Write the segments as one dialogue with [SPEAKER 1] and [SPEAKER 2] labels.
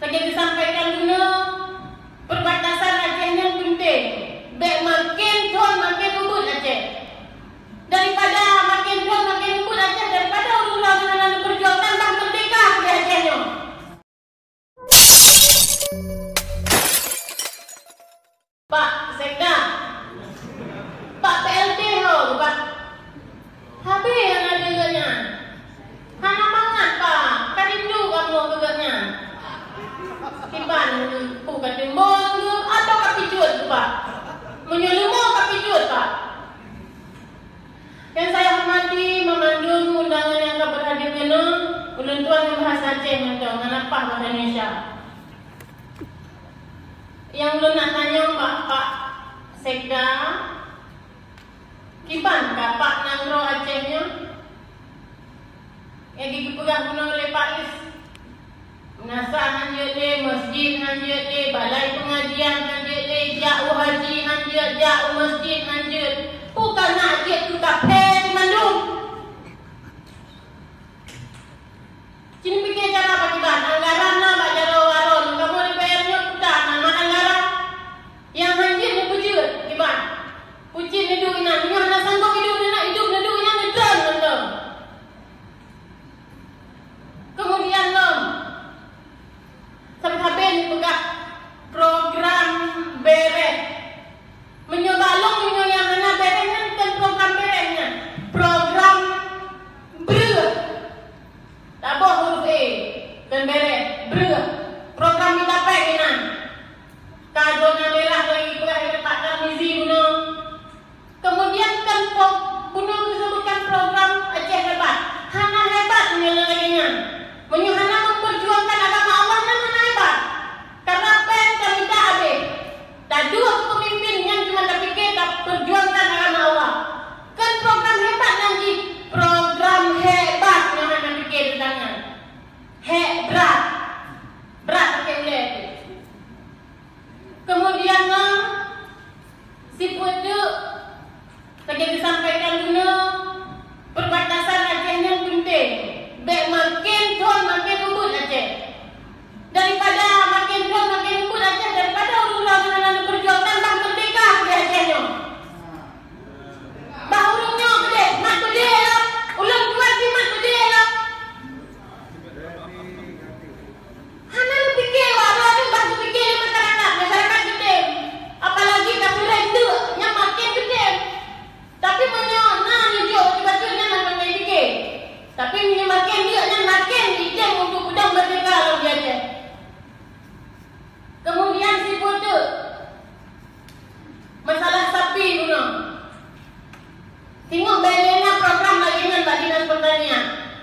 [SPEAKER 1] Tadi disampaikan dulu, perbatasan Aceh yang penting. Makin tuan makin lembut Aceh. Daripada makin tuan makin lembut Aceh, daripada orang-orang berjuang tambah merdeka di Acehnya. Pak Sekda, Pak PLT ho, Pak. Habis yang ada gaknya. Hana banget Pak, kan rindu kamu gaknya. Kiban bukan timbul atau kapijut Pak. Menyelumur kapijut Pak. Yang saya hormati memandung undangan yang berhadir kena ulun tuan yang bahasa Aceh macam kenapa bahasa Indonesia. Yang ulun nak tanya Pak Sekda, kiban Pak Nangro Acehnya? Yang dipegang guna oleh Pak Is. Nasah hanya le, masjid hanya le, balai pengajian hanya le, jauh haji hanya, jauh masjid hanya. Bukan nak dia tu kafe di Bandung. Cini fikir cara apa kiban? Anggaran lah Pak Jaro Waron. Kamu DPR-nya putar nama anggaran. Yang hanya ni pujut kiban. Pujut ni duit nak. Ni nak sanggup hidup ni nak hidup ni duit nak ngedon betul. Kemudian nom. Sampai ni pegak program beret. Menyobalong yang mana beretnya bukan program beretnya. Program ber. Tabah huruf E. Dan beret. Ber. Program kita pengen. Kajona merah lagi pegak Pak Tarmizi guna. Kemudian kan guna disebutkan program Aceh hebat. Hana hebat menyelesaikannya. Menyuhana memperjuangkan agama Allah dan hana hebat. Karena pen kami tak habis. Tak dua pemimpin yang cuma terfikir tak perjuangkan agama Allah. Kan program hebat nanti. Program hebat yang hana fikir tentangnya. Berat. Berat pakai boleh. Kemudian si putu tadi disampaikan dulu, perbatasan Aceh yang penting. Makin tuan makin lembut Aceh. Daripada makin tuan makin lembut Aceh, daripada orang-orang berjuang tambah merdeka di Acehnya. Bahurungnya gede, mak gede lah. Ulang tuan si mak gede lah. Hana lu fikir walau ada bahasa fikir masyarakat gede. Apalagi kami rendu yang makin gede. Tapi menyona nunjuk tiba-tiba nak pakai fikir. Tapi makin dia yang makin ijeng untuk budak merdeka kalau dia ada. Kemudian si bodoh masalah sapi guna. Tengok Belena program lagi dengan Mbak Dinas Pertanian.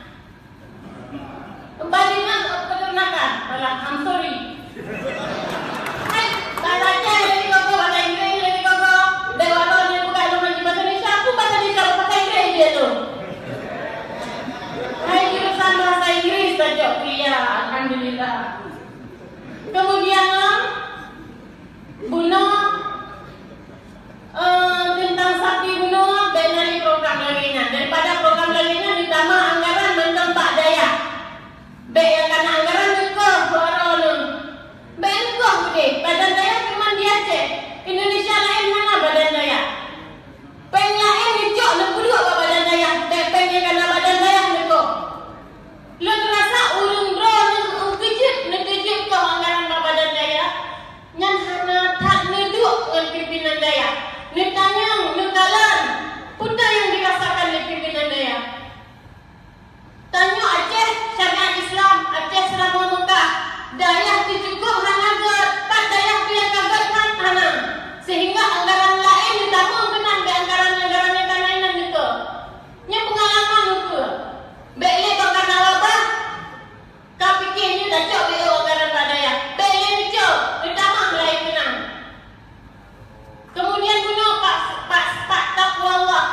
[SPEAKER 1] Mbak Dinas Peternakan. I'm sorry. Hai, bahasa Aceh lagi koko, bahasa Inggris lagi koko. Dewa dia bukan bahasa Indonesia, aku bahasa Indonesia bahasa Inggris dia tu. Hai, jurusan bahasa Inggris saja kuliah, alhamdulillah. Kemudian bunuh tentang sapi bunuh dari program lainnya. Daripada program lainnya ditambah anggaran tentang Pak Daya. Yang kena anggaran ke orang. Ke badan daya cuma di Aceh. Indonesia lain mana badan daya? Peng lain hijau lebih apa badan daya? Peng yang kena badan daya itu. Lu terasa urung bro kejut ke anggaran badan daya. Yang hana tak neduk dengan pimpinan daya. Netanyang, nekalan. Putar yang dirasakan oleh pimpinan daya. Tanya Aceh syariat Islam, Aceh selama Mekah. Daya cukup hana tak daya yang kabarkan hana. Sehingga anggaran lain ditambah kenang di anggaran-anggaran yang kanainan itu. Yang pengalaman itu. Bele kau karena wabah. Kau fikirnya dah cok dia anggaran daya. Bele ni cok, ditambah lain kenang. Kemudian guna Pak Taqwallah.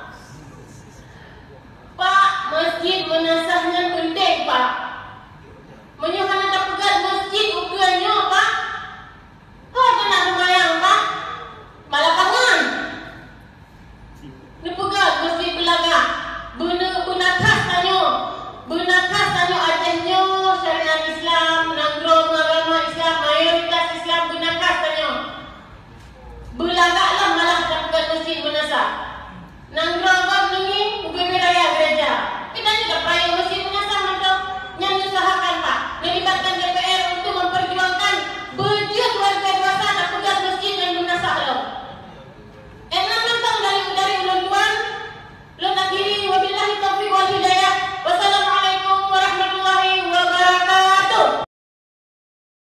[SPEAKER 1] Pak, masjid menasahnya penting Pak. Menyuhana tak pegat masjid ukurnya Pak. Kau tak nak membayang Pak. Malah Nang